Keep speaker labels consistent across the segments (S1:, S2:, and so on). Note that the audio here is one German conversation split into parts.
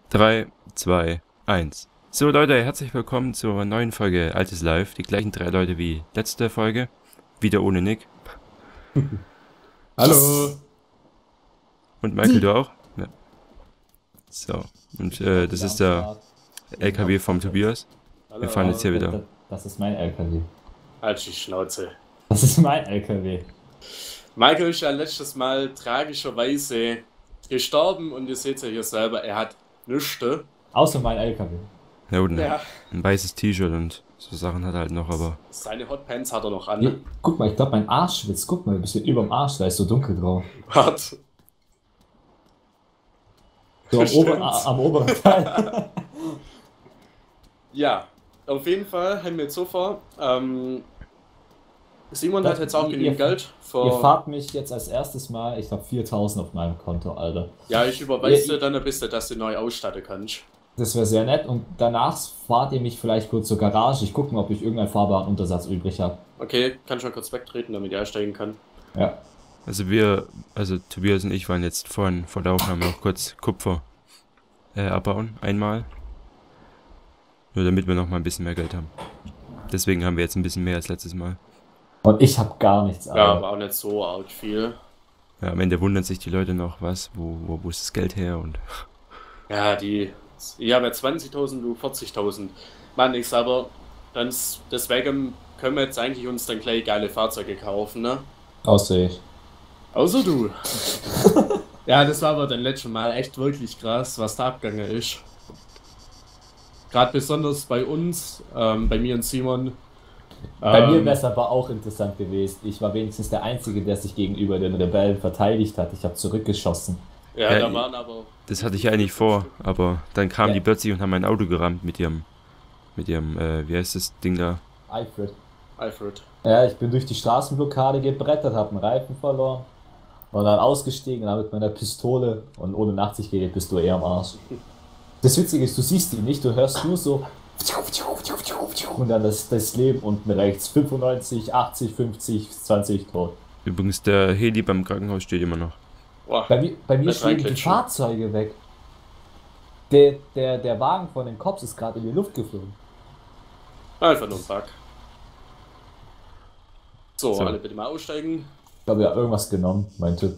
S1: 3, 2, 1. So Leute, herzlich willkommen zur neuen Folge Altes Live. Die gleichen 3 Leute wie letzte Folge. Wieder ohne Nick.
S2: Hallo.
S1: Und Michael, du auch? Ja. So, und das ist der LKW vom Tobias.
S2: Hallo.
S1: Wir fahren jetzt hier wieder.
S3: Das ist mein LKW.
S2: Halt die Schnauze.
S3: Das ist mein LKW.
S2: Michael ist ja letztes Mal tragischerweise gestorben und ihr seht ja hier selber, er hat nichts.
S3: Außer mein LKW.
S1: Ja, und
S2: Ja.
S1: ein weißes T-Shirt und so Sachen hat er halt noch, aber...
S2: Seine Hotpants hat er noch an.
S3: Ja, guck mal, ich glaube mein Arsch schwitzt. Guck mal, ein bisschen überm Arsch, da ist so dunkel drauf.
S2: Warte.
S3: So
S2: Stimmt.
S3: am oberen Teil.
S2: Ja, auf jeden Fall haben wir jetzt so vor. Simon hat jetzt auch genügend Geld.
S3: Ihr fahrt mich jetzt als erstes Mal, ich glaube 4000 auf meinem Konto, Alter.
S2: Ja, ich überweise dir dann ein bisschen, dass du neu ausstatten kannst.
S3: Das wäre sehr nett und danach fahrt ihr mich vielleicht kurz zur Garage. Ich gucke mal, ob ich irgendeinen fahrbaren Untersatz übrig habe.
S2: Okay, kann ich mal kurz wegtreten, damit ich einsteigen kann.
S3: Ja.
S1: Also Tobias und ich waren jetzt vorhin vor der Aufnahme auch kurz Kupfer abbauen, einmal. Nur damit wir noch mal ein bisschen mehr Geld haben. Deswegen haben wir jetzt ein bisschen mehr als letztes Mal.
S3: Und ich habe gar nichts, Alter.
S2: Ja, aber auch nicht so arg viel.
S1: Ja, am Ende wundern sich die Leute noch, wo ist das Geld her und...
S2: Ja, ich habe ja 20.000, du 40.000. Mann, ich aber dann deswegen können wir jetzt eigentlich uns dann gleich geile Fahrzeuge kaufen, ne?
S3: Außer ich.
S2: Außer du. Ja, das war aber dann letzten Mal echt wirklich krass, was da abgegangen ist. Gerade besonders bei uns, bei mir und Simon.
S3: Bei mir wäre es aber auch interessant gewesen. Ich war wenigstens der Einzige, der sich gegenüber den Rebellen verteidigt hat. Ich habe zurückgeschossen.
S2: Ja,
S1: Ja,
S2: da waren aber...
S1: Das hatte ich eigentlich vor, aber dann kamen
S3: Ja.
S1: die plötzlich und haben mein Auto gerammt mit ihrem, wie heißt das Ding da?
S2: Alfred.
S3: Ja, ich bin durch die Straßenblockade gebrettert, habe einen Reifen verloren und dann ausgestiegen, dann mit meiner Pistole und ohne Nachtsichtgerät bist du eher am Arsch. Das Witzige ist, du siehst ihn nicht, du hörst nur so und dann das Leben unten rechts, 95, 80, 50, 20 tot.
S1: Übrigens, der Heli beim Krankenhaus steht immer noch.
S2: Boah,
S3: Bei mir
S2: Das
S3: stehen die
S2: reinklatschen.
S3: Fahrzeuge weg. Der Wagen von den Cops ist gerade in die Luft geflogen.
S2: einfach nur ein Bug. So,
S1: So.
S2: alle bitte mal aussteigen.
S3: Ich habe ja irgendwas genommen, mein Tipp.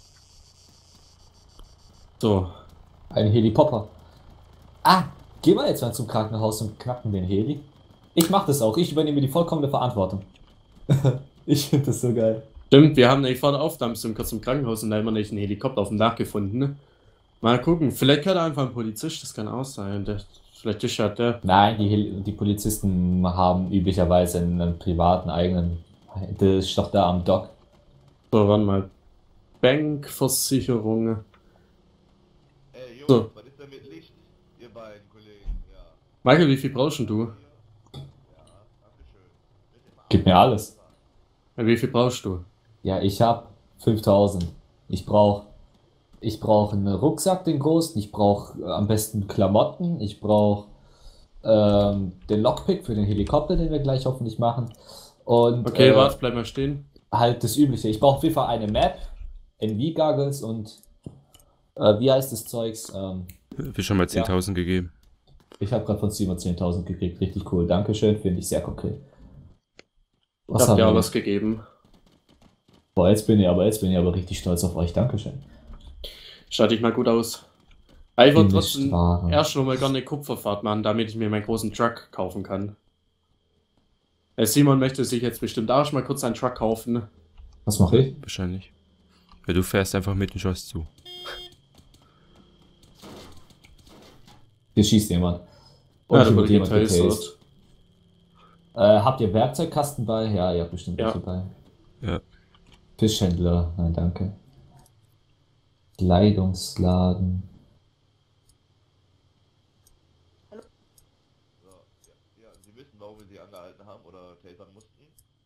S2: So.
S3: Ein Helikopter. Ah, gehen wir jetzt mal zum Krankenhaus und knacken den Heli. Ich mach das auch, ich übernehme die vollkommene Verantwortung. Ich finde das so geil.
S2: Stimmt, wir haben nämlich vor der Aufnahme so kurz im Krankenhaus und da haben wir nicht einen Helikopter auf dem Dach gefunden. Ne? Mal gucken, vielleicht kann da einfach ein Polizist, das kann auch sein. Vielleicht ist ja der.
S3: Nein, die Polizisten haben üblicherweise einen privaten eigenen. Der ist doch da am Dock.
S2: So, warte mal. Bankversicherung.
S4: Ey, Jungs,
S2: So.
S4: was ist denn mit Licht, ihr beiden Kollegen? Ja,
S2: Michael, wie viel brauchst denn du?
S4: dankeschön.
S3: Gib mir alles.
S2: Ja, wie viel brauchst du?
S3: Ja, ich hab 5000. Ich brauch einen Rucksack, den großen. Ich brauch am besten Klamotten. Ich brauch den Lockpick für den Helikopter, den wir gleich hoffentlich machen. Und
S2: Okay, warte, bleib mal stehen.
S3: halt das Übliche. Ich brauche auf jeden Fall eine Map, NV-Goggles und wie heißt das Zeugs?
S1: Wir schon mal 10.000 gegeben.
S3: Ich habe gerade von Simon 10.000 gekriegt. Richtig cool. Dankeschön. Finde ich sehr okay.
S2: Ich
S3: Was
S2: hab
S3: haben
S2: dir auch
S3: wir?
S2: was gegeben.
S3: Boah, jetzt bin ich aber richtig stolz auf euch. Dankeschön.
S2: Schaut dich mal gut aus. Aber ich wollte
S3: Nicht
S2: trotzdem
S3: wahr.
S2: erst noch mal gerne eine Kupferfahrt machen, damit ich mir meinen großen Truck kaufen kann. Simon möchte sich jetzt bestimmt auch schon mal kurz einen Truck kaufen.
S3: Was mache ich?
S1: Wahrscheinlich. Ja, du fährst einfach mit dem Schoss zu.
S3: Hier schießt jemand.
S2: Ja, da
S3: hier
S2: wurde
S3: jemand
S2: getasert.
S3: getasert. Habt ihr Werkzeugkasten bei? Ja, ihr habt bestimmt
S2: Ja.
S3: welche bei.
S1: Ja.
S3: Fischhändler, nein, danke. Kleidungsladen.
S4: So, ja, Sie wissen, warum wir Sie angehalten haben oder tasern mussten?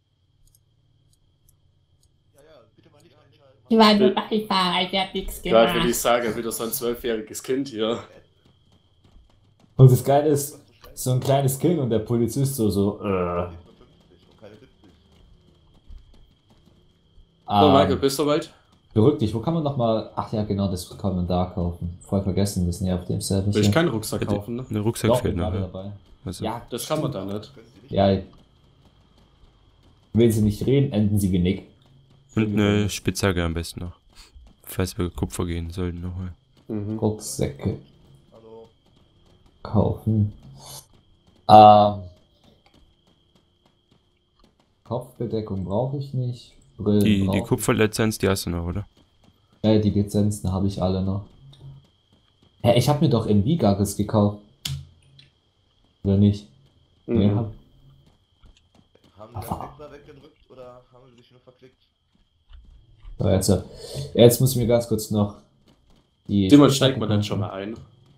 S4: Ja, bitte mal nicht einschalten.
S5: Ich war nur Beifahrer, ich hab nichts
S2: Gerade würde
S5: gemacht.
S2: ich sagen, wieder so ein 12-jähriges Kind hier.
S3: Und das Geile ist, so ein kleines Kind und der Polizist so.
S4: Die ist nur 50 und keine 70.
S2: So, Michael, bist du soweit?
S3: Verrückt dich, wo kann man nochmal. Ach ja, genau, das kann man da kaufen. Voll vergessen, wir sind ja auf dem Server.
S2: Will ich keinen Rucksack kaufen, ne?
S1: Ein Rucksack
S3: Doch,
S1: fehlt
S3: bin
S1: noch.
S3: gerade
S1: Ja.
S3: dabei.
S1: Also,
S3: Ja,
S2: Das kann man da nicht.
S4: Können Sie nicht?
S3: Ja, wenn sie nicht reden, enden sie genick.
S1: und eine Spitzhacke am besten noch. Falls wir Kupfer gehen sollten nochmal.
S2: Mhm.
S3: Rucksäcke
S4: Hallo.
S3: kaufen. Kopfbedeckung brauche ich nicht. Brillen
S1: Die
S3: brauche ich.
S1: Kupferlizenz, die hast du noch, oder?
S3: Die Lizenzen habe ich alle noch. Hä, ich habe mir doch NV-Goggles gekauft. Oder nicht? Nee,
S2: Mhm.
S4: Haben Sie das extra weggedrückt oder haben Sie sich nur verklickt?
S3: So, jetzt muss ich mir ganz kurz noch die.
S2: Simon, steigt man dann schon mal ein.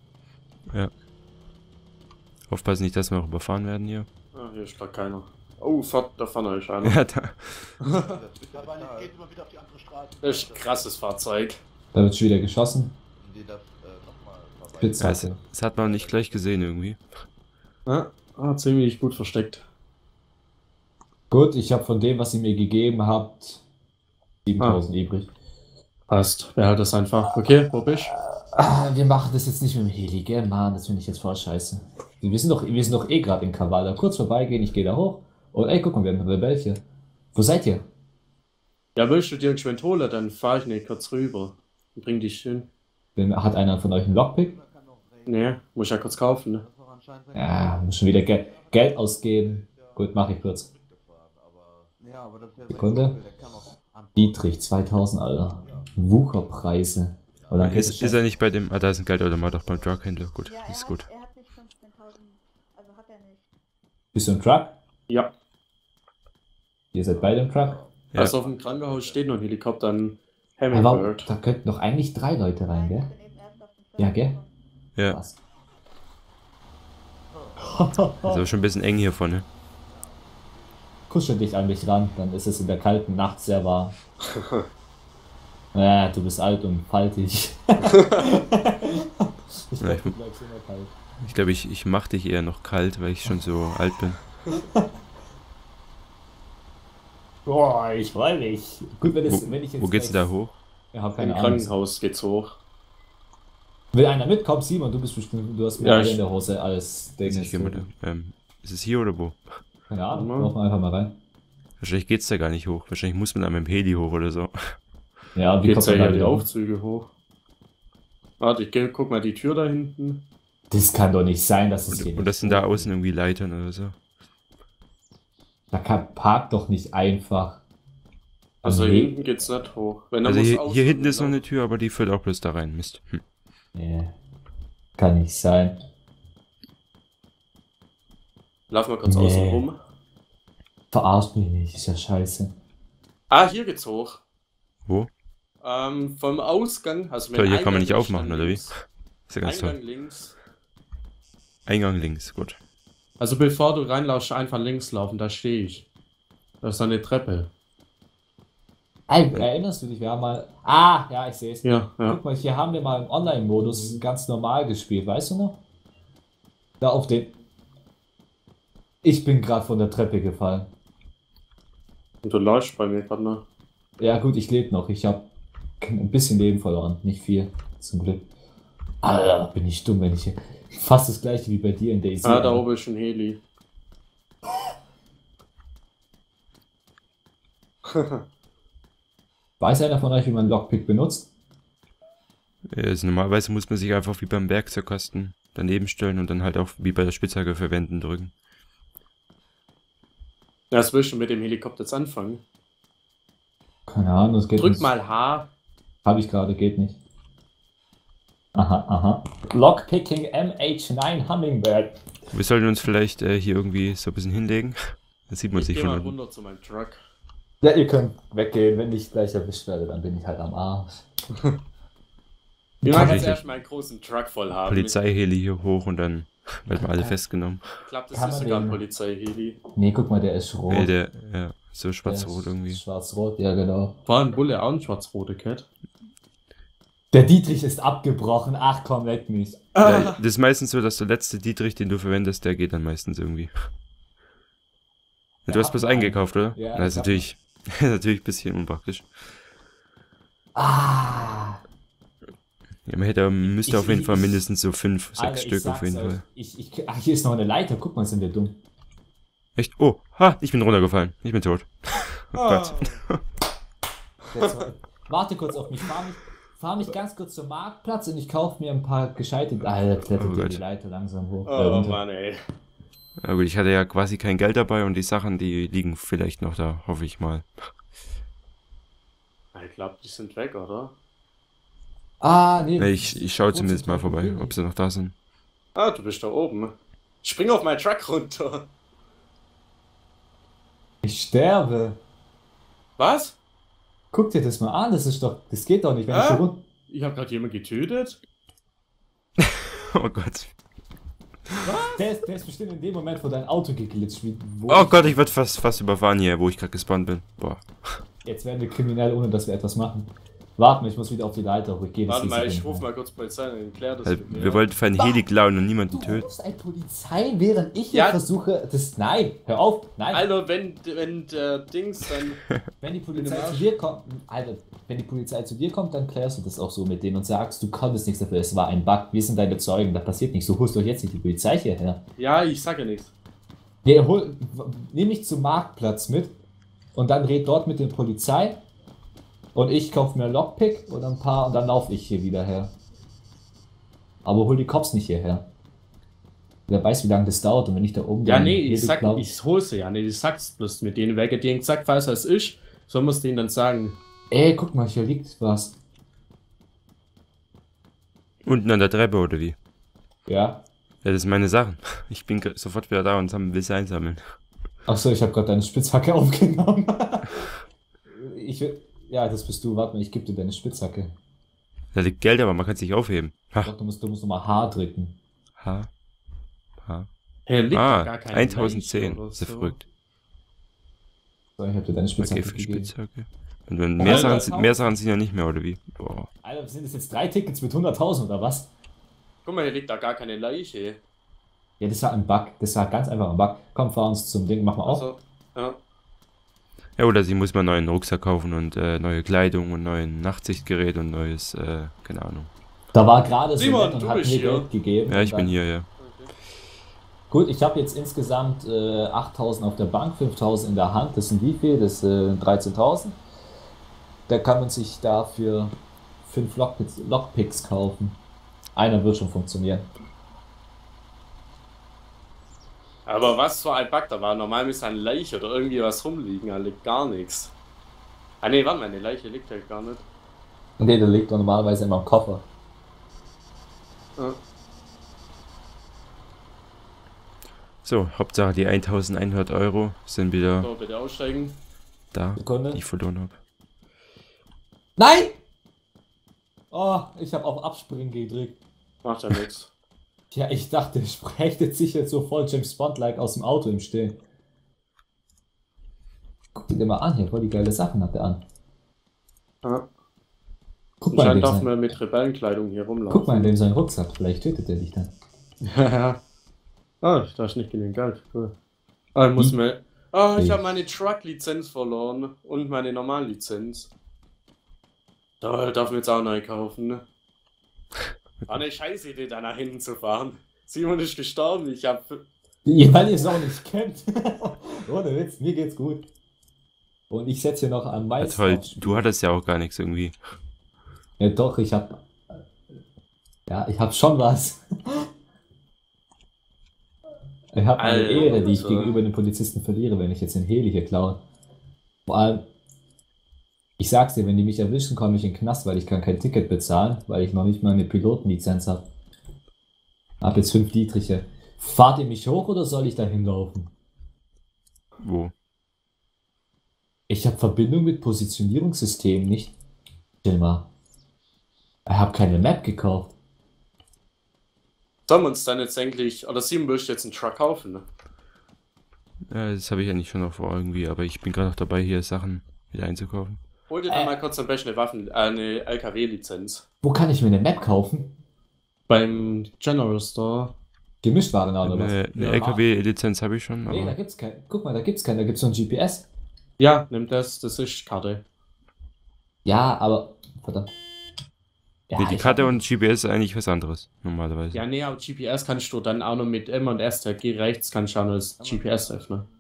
S1: Aufpassen nicht, dass wir auch überfahren werden hier.
S2: Ah, hier ist gerade keiner. Oh, da vorne ist einer.
S1: Ja, da.
S4: Aber nicht, geht immer wieder auf die andere Straße.
S2: Das ist ein krasses Fahrzeug.
S3: Da wird schon wieder geschossen.
S4: Die das nochmal vorbei.
S3: Spitzhacke.
S1: Das hat man nicht gleich gesehen irgendwie.
S2: Ja, ziemlich gut versteckt.
S3: Gut, ich habe von dem, was ihr mir gegeben habt, 7000 übrig.
S2: Passt. Wer hat das einfach? Okay, wo bist
S3: Wir machen das jetzt nicht mit dem Heli, gell? Mann, das finde ich jetzt voll scheiße. Wir sind doch eh gerade in Kavala. Kurz vorbeigehen, ich gehe da hoch. Und ey, guck mal, wir haben eine Rebellchen. Wo seid ihr?
S2: Ja, willst du dir einen Geschwind holen, dann fahr ich nicht kurz rüber. Und bring dich hin.
S3: Hat einer von euch einen Lockpick?
S2: Nee, muss ich ja kurz kaufen, ne?
S3: Ja, muss schon wieder Geld ausgeben. Gut, mache ich kurz.
S4: Ja, aber das ist ja
S3: Sekunde. Dietrich, 2000, Alter. Wucherpreise. Oder
S1: Ist er nicht bei dem. Ah, da ist ein Geldautomat auch beim Truckhändler. Gut,
S6: Ja,
S1: ist gut.
S6: Er hat nicht 15.000, also hat er nicht.
S3: Bist du im Truck?
S2: Ja.
S3: Ihr seid beide im Truck?
S1: Ja.
S2: Also auf dem Krankenhaus steht noch ein Helikopter an
S3: Aber
S2: Hummingbird.
S3: da könnten doch eigentlich 3 Leute rein,
S6: Nein,
S3: gell?
S6: ich bin eben erst auf den
S3: Ja,
S6: Server
S3: gell?
S6: gekommen.
S1: Ja,
S3: Was?
S1: ist aber schon ein bisschen eng hier vorne.
S3: Kuschel dich an mich ran, dann ist es in der kalten Nacht sehr warm. Ja, du bist alt und faltig. Ich
S1: Ja,
S3: glaub,
S1: ich-
S3: du bleibst immer kalt.
S1: Ich glaube, ich mach dich eher noch kalt, weil ich schon so alt bin.
S3: Boah, ich freue mich. Gut, wenn ich jetzt.
S1: Wo geht's denn da hoch?
S3: Ja, hab
S2: Im
S3: keine Ahnung.
S2: Krankenhaus geht's hoch.
S3: Will einer mitkommen, Simon? Du bist bestimmt, du hast
S2: Ja,
S3: mehr
S2: ich-
S3: in der Hose als Ding.
S1: Ich geh mal da. Ist es hier oder wo?
S3: Keine Ahnung,
S2: Mhm.
S3: laufen wir einfach mal rein.
S1: Wahrscheinlich geht's da gar nicht hoch. Wahrscheinlich muss man da mit dem Heli hoch oder so.
S3: Ja, wie
S2: Geht's
S3: kommt
S2: ja
S3: man da
S2: hier die
S3: wieder hoch?
S2: Aufzüge hoch. Warte, guck mal die Tür da hinten.
S3: Das kann doch nicht sein, dass es hier
S1: Und das sind da außen irgendwie Leitern oder so.
S3: Da kann Park doch nicht einfach.
S2: Also
S3: Nee.
S2: hinten geht's nicht hoch. Wenn, dann
S1: Also
S2: musst du
S1: hier
S2: außen
S1: hinten ist noch
S2: lang.
S1: eine Tür, aber die führt auch bloß da rein. Mist.
S3: Nee, kann nicht sein.
S2: Lauf mal kurz
S3: Nee.
S2: außen rum.
S3: Verarscht mich nicht, ist ja scheiße.
S2: Ah, hier geht's hoch.
S1: Wo?
S2: Vom Ausgang. Also
S1: Toll, hier kann man
S2: Eingang
S1: nicht
S2: ist
S1: aufmachen,
S2: dann
S1: oder wie?
S2: links.
S1: Ist ja ganz
S2: Eingang
S1: toll.
S2: links.
S1: Eingang links, gut.
S2: Also bevor du reinlaufst, einfach links laufen, da stehe ich. Da ist eine Treppe.
S3: Ey, erinnerst du dich, wir haben mal. Ah, ja, ich sehe es.
S2: Ja, ja.
S3: Guck mal, hier haben wir mal im Online-Modus ganz normal gespielt, weißt du noch? Da auf den. Ich bin gerade von der Treppe gefallen.
S2: Und du läufst bei mir gerade noch.
S3: Ja, gut, ich lebe noch. Ich habe ein bisschen Leben verloren. Nicht viel, zum Glück. Alter, bin ich dumm, wenn ich hier. Fast das gleiche wie bei dir in Daisy.
S2: Ah, da
S3: Alter.
S2: oben ist ein Heli.
S3: Weiß einer von euch, wie man Lockpick benutzt?
S1: Also normalerweise muss man sich einfach wie beim Werkzeugkasten daneben stellen und dann halt auch wie bei der Spitzhacke verwenden drücken.
S2: Das willst du mit dem Helikopter jetzt anfangen.
S3: Keine Ahnung, das geht
S2: Drück
S3: nicht.
S2: mal H.
S3: Habe ich gerade, geht nicht. Aha, aha. Lockpicking MH9 Hummingbird.
S1: Wir sollten uns vielleicht hier irgendwie so ein bisschen hinlegen. Das sieht man
S2: Ich
S1: sich
S2: geh
S1: von
S2: mal
S1: unten.
S2: runter zu meinem Truck.
S3: Ja, ihr könnt weggehen. Wenn ich gleich erwischt werde, dann bin ich halt am Arsch.
S2: Wir machen jetzt
S1: Tatsächlich.
S2: erstmal einen großen Truck voll haben.
S1: Polizeiheli hier hoch und dann werden wir alle festgenommen.
S2: Ich glaube, das
S3: Kann
S2: ist
S3: man
S2: sogar ein
S3: den-
S2: Polizeiheli.
S3: Nee, guck mal, der ist rot.
S1: Ja, so schwarz-rot irgendwie.
S3: Schwarz-rot, ja genau.
S2: War ein Bulle auch ein schwarz-rote Cat.
S3: Der Dietrich ist abgebrochen. Ach komm, leck mich.
S1: Ja, das ist meistens so, dass der letzte Dietrich, den du verwendest, der geht dann meistens irgendwie. Du
S3: Ja,
S1: hast bloß
S3: hab einen.
S1: eingekauft, oder?
S3: Ja,
S1: Das ist
S3: ich hab
S1: natürlich, natürlich ein bisschen unpraktisch.
S3: Ah!
S1: Ja, müsste auf jeden Fall mindestens so 5, 6
S3: Alter,
S1: Stück auf jeden Fall.
S3: Ach, hier ist noch eine Leiter. Guck mal, sind wir dumm.
S1: Echt? Oh, ha, ich bin runtergefallen. Ich bin tot. Oh Gott.
S3: Jetzt, warte kurz auf mich. Fahr mich ganz kurz zum Marktplatz und ich kaufe mir ein paar gescheite... Alter, klettert
S1: Oh
S3: dir
S1: Gott.
S3: die Leiter langsam hoch.
S2: Oh
S3: runter.
S2: Mann, ey.
S1: Na gut, ich hatte ja quasi kein Geld dabei und die Sachen, die liegen vielleicht noch da, hoffe ich mal.
S2: Ich glaube, die sind weg, oder?
S3: Ah, nee.
S1: Ne, ich schaue zumindest mal vorbei, ob sie noch da sind.
S2: Ah, du bist da oben. Spring auf meinen Truck runter.
S3: Ich sterbe.
S2: Was?
S3: Guck dir das mal an, das geht doch nicht, wenn ich so rund...
S2: Ich habe gerade jemanden getötet.
S1: Oh Gott.
S3: Der ist bestimmt in dem Moment vor dein Auto geglitscht.
S1: Oh Gott, ich werde fast überfahren hier, wo ich gerade gespawnt bin. Boah.
S3: Jetzt werden wir kriminell, ohne dass wir etwas machen. Warte mal, ich muss wieder auf die Leiter hochgehen.
S2: Warte mal, ich rufe mal kurz Polizei und klär das
S1: Also,
S2: mit mir.
S1: wir wollten für einen Heli klauen und niemanden
S3: Du
S1: töten.
S3: rufst ein Polizei, während ich hier
S2: Ja.
S3: versuche... Nein, hör auf, nein.
S2: Alter, wenn der Dings dann...
S3: Wenn die Polizei zu dir kommt, Alter, wenn die Polizei zu dir kommt, dann klärst du das auch so mit denen und sagst, du konntest nichts dafür, es war ein Bug, wir sind deine Zeugen, da passiert nichts, du holst doch jetzt nicht die Polizei hierher.
S2: Ja, ich sag ja nichts.
S3: Nee, nimm mich zum Marktplatz mit und dann red dort mit der Polizei und ich kauf mir ein Lockpick oder ein paar und dann laufe ich hier wieder her. Aber hol die Cops nicht hierher. Wer weiß, wie lange das dauert und wenn ich da oben...
S2: Ja,
S3: dann
S2: nee,
S3: hier
S2: ich sag,
S3: geklaut-
S2: ich hol's ja, nee, ich sag's bloß mit denen, wer denen gesagt, falls es ist, so muss denen dann sagen.
S3: Ey, guck mal, hier liegt was.
S1: Unten an der Treppe, oder wie?
S3: Ja.
S1: Ja, das sind meine Sachen. Ich bin sofort wieder da und will sie einsammeln.
S3: Achso, ich habe gerade deine Spitzhacke aufgenommen. Ja, das bist du. Warte mal, ich gebe dir deine Spitzhacke.
S1: Da liegt Geld, aber man kann es nicht aufheben. Ha,
S3: Doch, du musst nochmal H drücken.
S1: ha.
S2: Hey, liegt
S1: Ah,
S2: gar keine
S1: 1010.
S2: Leiche oder
S1: Das ist ja
S2: so.
S1: verrückt.
S3: So, ich habe dir deine Spitzhacke
S1: Okay, für
S3: gegeben.
S1: Spitzhacke. Und wenn
S3: Alter,
S1: mehr Sachen sind ja nicht mehr, oder wie? Boah.
S3: Alter, sind das jetzt 3 Tickets mit 100.000 oder was?
S2: Guck mal, hier liegt da gar keine Leiche.
S3: Ja, das war ein Bug. Das war ganz einfach ein Bug. Komm, fahr uns zum Ding, mach mal auf.
S2: Also, ja.
S1: Ja, oder sie muss mal einen neuen Rucksack kaufen und neue Kleidung und neuen Nachtsichtgerät und neues, keine Ahnung.
S3: Da war gerade so
S2: Simon,
S3: nett und
S2: du
S3: hat
S2: bist
S3: mir
S2: hier.
S3: Geld gegeben.
S1: Ja, ich
S3: und
S1: bin
S3: dann-
S1: hier, ja.
S3: Gut, ich habe jetzt insgesamt 8.000 auf der Bank, 5.000 in der Hand. Das sind wie viel? Das sind 13.000. Da kann man sich dafür 5 Lockpicks kaufen. Einer wird schon funktionieren.
S2: Aber was für ein Bug da war? Normal müsste eine Leiche oder irgendwie was rumliegen, da liegt gar nichts. Ah ne, warte mal, eine Leiche liegt halt gar nicht.
S3: Nee, der liegt doch normalerweise immer im Koffer.
S2: Ja.
S1: So, Hauptsache die 1100 Euro sind wieder
S2: So, bitte aussteigen.
S1: da,
S3: Sekunde.
S1: die ich verloren habe.
S3: Nein! Oh, ich habe auf Abspringen gedrückt.
S2: Macht ja nichts.
S3: Ja, ich dachte, er sprächtet sich jetzt so voll James Bond-like aus dem Auto im Stehen. Guck dir mal an, hier voll die geile Sachen hat er an.
S2: Ja.
S3: Guck mal, in
S2: Anscheinend
S3: dem
S2: darf
S3: sein,
S2: man mit Rebellenkleidung hier rumlaufen.
S3: guck mal in dem seinen Rucksack, vielleicht tötet er dich dann.
S2: Ja. Ah, da ist nicht genügend Geld. Cool. Ah, ich muss
S3: Wie?
S2: mir. Ah, ich
S3: Wie?
S2: habe meine Truck-Lizenz verloren und meine Normallizenz. Da darf man jetzt auch neu kaufen, ne? War eine scheiße Idee, da nach hinten zu fahren. Simon ist gestorben, ich hab.
S3: Weil ihr es auch nicht kennt. Ohne Witz, mir geht's gut. Und ich setze hier noch am
S1: Ja,
S3: meisten
S1: toll,
S3: aufs Spiel.
S1: du hattest ja auch gar nichts irgendwie.
S3: Ja doch, ich hab... Ja, ich hab schon was. Ich hab eine
S2: Alter.
S3: Ehre, die ich gegenüber den Polizisten verliere, wenn ich jetzt den Heli hier klaue. Vor allem, ich sag's dir, wenn die mich erwischen, komme ich in den Knast, weil ich kann kein Ticket bezahlen, weil ich noch nicht mal eine Pilotenlizenz habe. Hab jetzt 5 Dietriche. Fahrt ihr mich hoch oder soll ich da hinlaufen?
S1: Wo?
S3: Ich habe Verbindung mit Positionierungssystemen nicht. Chill mal. Ich habe keine Map gekauft.
S2: Sollen wir uns dann jetzt eigentlich. Oder Simon willst du jetzt einen Truck kaufen, ne?
S1: Ja, das habe ich ja nicht schon noch vor irgendwie, aber ich bin gerade noch dabei, hier Sachen wieder einzukaufen.
S2: Hol dir dann mal kurz am besten eine LKW-Lizenz.
S3: Wo kann ich mir eine Map kaufen?
S2: Beim General Store.
S3: Gemischtwaren oder was?
S1: Eine
S2: Ja.
S1: LKW-Lizenz habe ich schon,
S3: Nee, da
S1: aber
S3: gibt's keinen. Guck mal, da gibt's keinen. Da gibt's so ein GPS.
S2: Ja, nimm das ist Karte.
S3: Ja, aber. Verdammt. Ja,
S1: Nee, die
S3: ich
S1: Karte
S3: hab-
S1: und GPS ist eigentlich was anderes, normalerweise.
S2: Ja, nee, aber GPS kannst du dann auch noch mit M und STG rechts kannst du auch noch das GPS öffnen.